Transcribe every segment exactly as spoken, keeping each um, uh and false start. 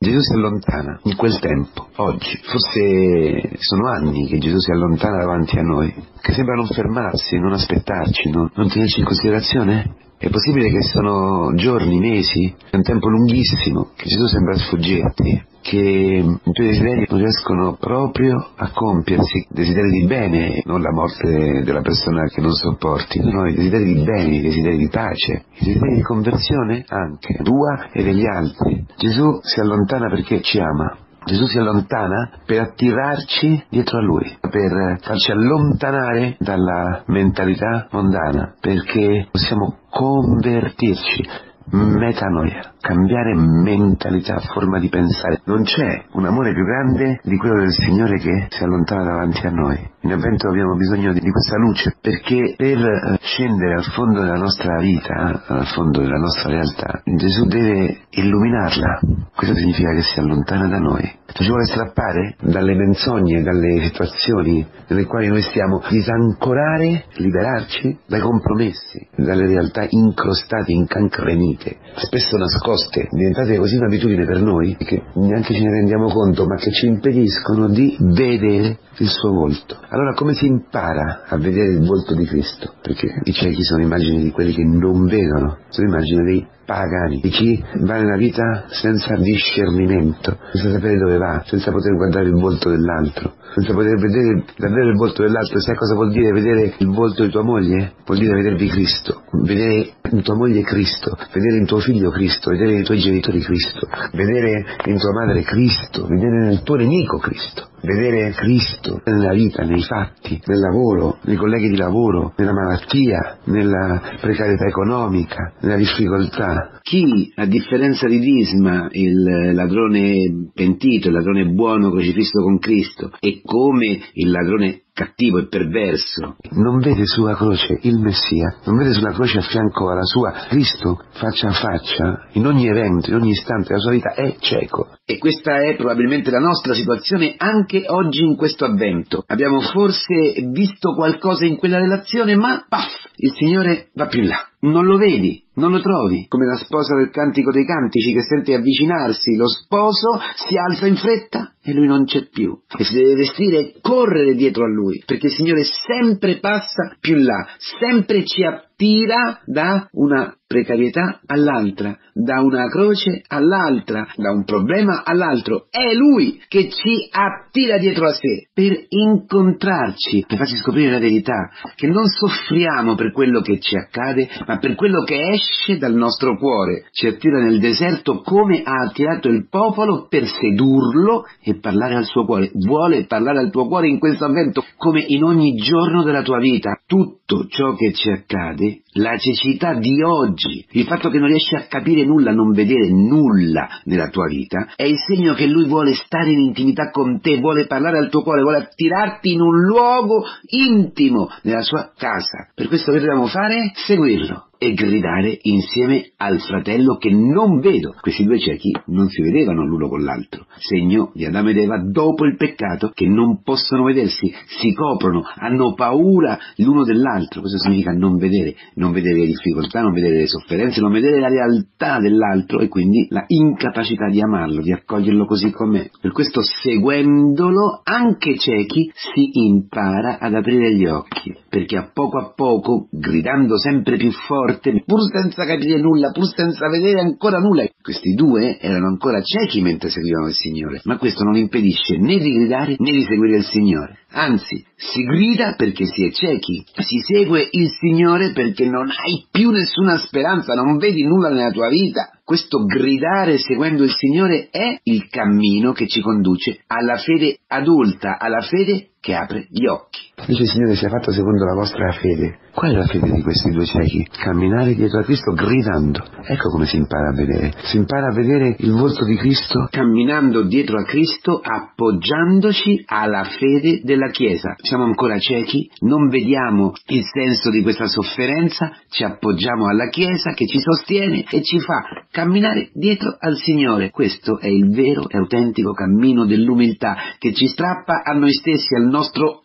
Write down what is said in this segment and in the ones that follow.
Gesù si allontana in quel tempo, oggi. Forse sono anni che Gesù si allontana davanti a noi, che sembra non fermarsi, non aspettarci, non, non tenerci in considerazione. È possibile che sono giorni, mesi, è un tempo lunghissimo, che Gesù sembra sfuggirti, che i tuoi desideri non riescono proprio a compiersi, desideri di bene, non la morte della persona che non sopporti, no, i desideri di bene, i desideri di pace, i desideri di conversione anche, tua e degli altri. Gesù si allontana perché ci ama. Gesù si allontana per attirarci dietro a Lui, per farci allontanare dalla mentalità mondana, perché possiamo convertirci, metanoia, cambiare mentalità, forma di pensare. Non c'è un amore più grande di quello del Signore che si allontana davanti a noi. In avvento abbiamo bisogno di, di questa luce, perché per eh, scendere al fondo della nostra vita, al fondo della nostra realtà, Gesù deve illuminarla. Questo significa che si allontana da noi. Ci vuole strappare dalle menzogne, dalle situazioni nelle quali noi stiamo, disancorare, liberarci dai compromessi, dalle realtà incrostate, incancrenite, spesso nascoste, diventate così un'abitudine per noi che neanche ce ne rendiamo conto, ma che ci impediscono di vedere il suo volto. Allora come si impara a vedere il volto di Cristo? Perché i ciechi sono immagini di quelli che non vedono, sono immagini dei pagani, di chi va nella vita senza discernimento, senza sapere dove va, senza poter guardare il volto dell'altro, senza poter vedere davvero il volto dell'altro. Sai cosa vuol dire vedere il volto di tua moglie? Vuol dire vedervi Cristo, vedere in tua moglie Cristo, vedere in tuo figlio Cristo, vedere nei tuoi genitori Cristo, vedere in tua madre Cristo, vedere nel tuo nemico Cristo, vedere Cristo nella vita, nei fatti, nel lavoro, nei colleghi di lavoro, nella malattia, nella precarietà economica, nella difficoltà. Chi, a differenza di Disma, il ladrone pentito, il ladrone buono crocifisso con Cristo, e come il ladrone cattivo e perverso, non vede sulla croce il Messia, non vede sulla croce a fianco alla sua Cristo faccia a faccia, in ogni evento, in ogni istante della sua vita, è cieco. E questa è probabilmente la nostra situazione anche oggi in questo avvento. Abbiamo forse visto qualcosa in quella relazione, ma paf, il Signore va più in là. Non lo vedi, non lo trovi, come la sposa del Cantico dei Cantici che sente avvicinarsi lo sposo, si alza in fretta e lui non c'è più, e si deve vestire e correre dietro a lui, perché il Signore sempre passa più in là, sempre ci attira da una precarietà all'altra, da una croce all'altra, da un problema all'altro. È Lui che ci attira dietro a sé per incontrarci, per farci scoprire la verità, che non soffriamo per quello che ci accade, ma per quello che esce dal nostro cuore. Ci attira nel deserto come ha attirato il popolo per sedurlo e parlare al suo cuore. Vuole parlare al tuo cuore in questo avvento, come in ogni giorno della tua vita. Tutto ciò che ci accade, la cecità di oggi, il fatto che non riesci a capire nulla, non vedere nulla nella tua vita, è il segno che Lui vuole stare in intimità con te, vuole parlare al tuo cuore, vuole attirarti in un luogo intimo nella sua casa. Per questo che dobbiamo fare? Seguirlo e gridare insieme al fratello che non vedo. Questi due ciechi non si vedevano l'uno con l'altro, segno di Adamo ed Eva dopo il peccato, che non possono vedersi, si coprono, hanno paura l'uno dell'altro. Questo significa non vedere, non vedere le difficoltà, non vedere le sofferenze, non vedere la realtà dell'altro e quindi la incapacità di amarlo, di accoglierlo così com'è. Per questo, seguendolo, anche ciechi, si impara ad aprire gli occhi, perché a poco a poco, gridando sempre più forte, pur senza capire nulla, pur senza vedere ancora nulla. Questi due erano ancora ciechi mentre seguivano il Signore, ma questo non impedisce né di gridare né di seguire il Signore. Anzi, si grida perché si è ciechi, si segue il Signore perché non hai più nessuna speranza, non vedi nulla nella tua vita. Questo gridare seguendo il Signore è il cammino che ci conduce alla fede adulta, alla fede che apre gli occhi. Dice il Signore: sia fatto secondo la vostra fede. Qual è la fede di questi due ciechi? Camminare dietro a Cristo gridando. Ecco come si impara a vedere. Si impara a vedere il volto di Cristo camminando dietro a Cristo, appoggiandoci alla fede della Chiesa. Siamo ancora ciechi, non vediamo il senso di questa sofferenza, ci appoggiamo alla Chiesa che ci sostiene e ci fa camminare dietro al Signore. Questo è il vero e autentico cammino dell'umiltà, che ci strappa a noi stessi, al nostro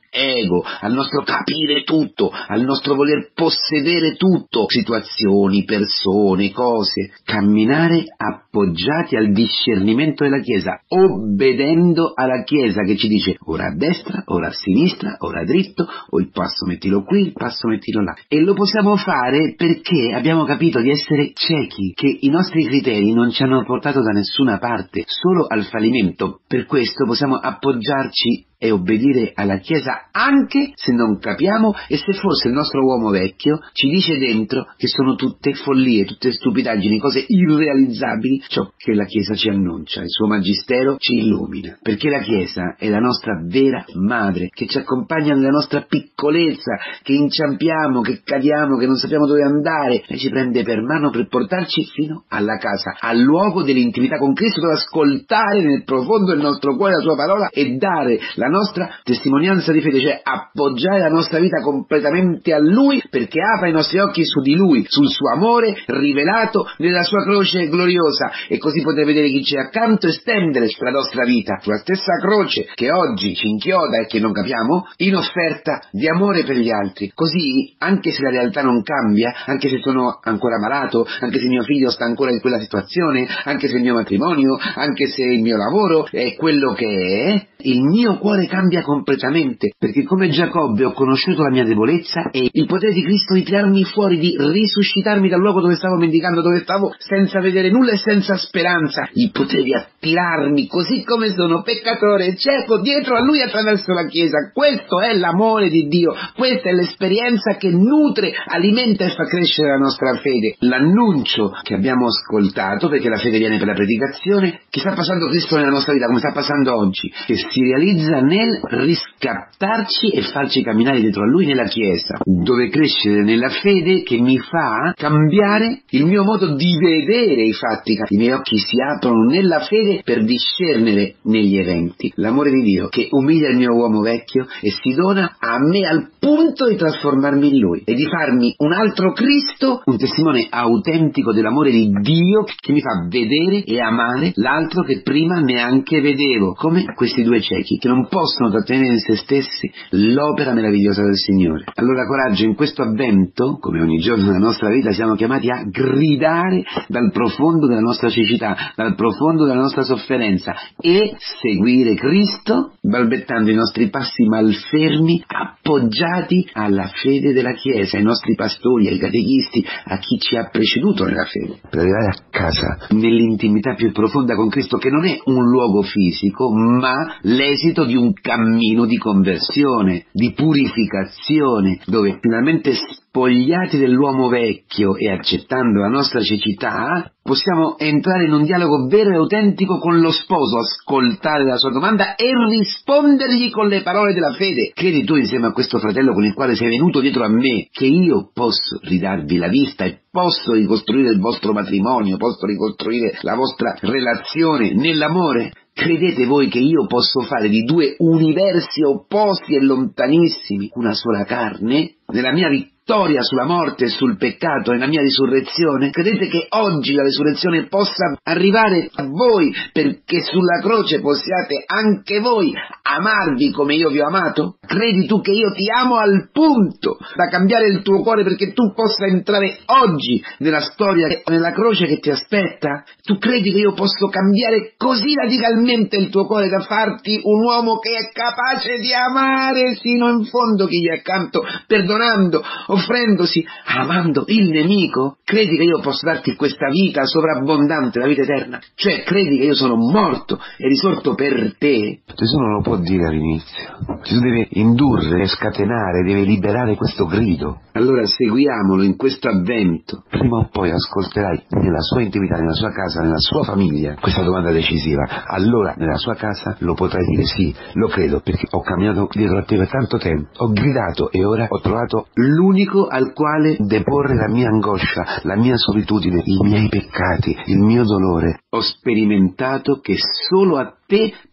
ego, al nostro capire tutto, al nostro voler possedere tutto, situazioni, persone, cose, camminare appoggiati al discernimento della Chiesa, obbedendo alla Chiesa che ci dice ora a destra, ora a sinistra, ora a dritto, o il passo mettilo qui, il passo mettilo là. E lo possiamo fare perché abbiamo capito di essere ciechi, che i nostri criteri non ci hanno portato da nessuna parte, solo al fallimento. Per questo possiamo appoggiarci e obbedire alla Chiesa anche se non capiamo e se forse il nostro uomo vecchio ci dice dentro che sono tutte follie, tutte stupidaggini, cose irrealizzabili, ciò che la Chiesa ci annuncia, il suo magistero ci illumina, perché la Chiesa è la nostra vera madre, che ci accompagna nella nostra piccolezza, che inciampiamo, che cadiamo, che non sappiamo dove andare, e ci prende per mano per portarci fino alla casa, al luogo dell'intimità con Cristo, per ascoltare nel profondo del nostro cuore la sua parola e dare la nostra testimonianza di fede, cioè appoggiare la nostra vita completamente a Lui, perché apra i nostri occhi su di Lui, sul suo amore rivelato nella sua croce gloriosa, e così poter vedere chi c'è accanto e stendere la nostra vita sulla stessa croce che oggi ci inchioda e che non capiamo, in offerta di amore per gli altri. Così, anche se la realtà non cambia, anche se sono ancora malato, anche se mio figlio sta ancora in quella situazione, anche se il mio matrimonio, anche se il mio lavoro è quello che è, il mio cuore cambia completamente, perché come Giacobbe ho conosciuto la mia debolezza e il potere di Cristo di tirarmi fuori, di risuscitarmi dal luogo dove stavo mendicando, dove stavo senza vedere nulla e senza speranza, il potere di attirarmi così come sono, peccatore e cieco, dietro a Lui attraverso la Chiesa. Questo è l'amore di Dio, questa è l'esperienza che nutre, alimenta e fa crescere la nostra fede, l'annuncio che abbiamo ascoltato, perché la fede viene per la predicazione, che sta passando Cristo nella nostra vita, come sta passando oggi, che si realizza nel riscattarci e farci camminare dietro a Lui nella Chiesa, dove crescere nella fede che mi fa cambiare il mio modo di vedere i fatti. I miei occhi si aprono nella fede per discernere negli eventi l'amore di Dio che umilia il mio uomo vecchio e si dona a me al punto di trasformarmi in Lui e di farmi un altro Cristo, un testimone autentico dell'amore di Dio che mi fa vedere e amare l'altro che prima neanche vedevo, come questi due ciechi che non possono trattenere in se stessi l'opera meravigliosa del Signore. Allora coraggio, in questo avvento, come ogni giorno della nostra vita, siamo chiamati a gridare dal profondo della nostra cecità, dal profondo della nostra sofferenza, e seguire Cristo balbettando i nostri passi malfermi, appoggiati alla fede della Chiesa, ai nostri pastori, ai catechisti, a chi ci ha preceduto nella fede, per arrivare a casa nell'intimità più profonda con Cristo, che non è un luogo fisico ma l'esito di un cammino di conversione, di purificazione, dove finalmente, spogliati dell'uomo vecchio e accettando la nostra cecità, possiamo entrare in un dialogo vero e autentico con lo sposo, ascoltare la sua domanda e rispondergli con le parole della fede. Credi tu, insieme a questo fratello con il quale sei venuto dietro a me, che io posso ridarvi la vista e posso ricostruire il vostro matrimonio, posso ricostruire la vostra relazione nell'amore? Credete voi che io posso fare di due universi opposti e lontanissimi una sola carne? Nella mia vittoria sulla morte e sul peccato, nella mia risurrezione? Credete che oggi la risurrezione possa arrivare a voi perché sulla croce possiate anche voi amarvi come io vi ho amato? Credi tu che io ti amo al punto da cambiare il tuo cuore perché tu possa entrare oggi nella storia, nella croce che ti aspetta? Tu credi che io posso cambiare così radicalmente il tuo cuore da farti un uomo che è capace di amare sino in fondo chi gli è accanto, perdonando, offrendosi, amando il nemico? Credi che io posso darti questa vita sovrabbondante, la vita eterna? Cioè, credi che io sono morto e risorto per te? Gesù non lo può dire all'inizio. Gesù deve indurre, scatenare, deve liberare questo grido. Allora seguiamolo in questo avvento. Prima o poi ascolterai nella sua intimità, nella sua casa, nella sua famiglia questa domanda decisiva. Allora nella sua casa lo potrai dire: sì, lo credo, perché ho camminato dietro a te per tanto tempo, ho gridato e ora ho trovato l'unico al quale deporre la mia angoscia, la mia solitudine, i miei peccati, il mio dolore. Ho sperimentato che solo a te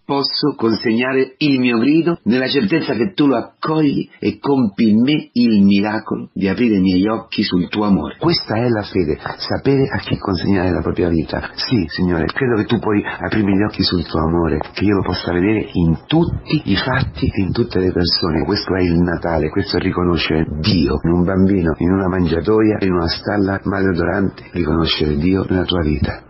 posso consegnare il mio grido nella certezza che tu lo accogli e compi in me il miracolo di aprire i miei occhi sul tuo amore. Questa è la fede, sapere a chi consegnare la propria vita. Sì, Signore, credo che tu puoi aprirmi gli occhi sul tuo amore, che io lo possa vedere in tutti i fatti e in tutte le persone. Questo è il Natale, questo è riconoscere Dio in un bambino, in una mangiatoia, in una stalla maleodorante, riconoscere Dio nella tua vita.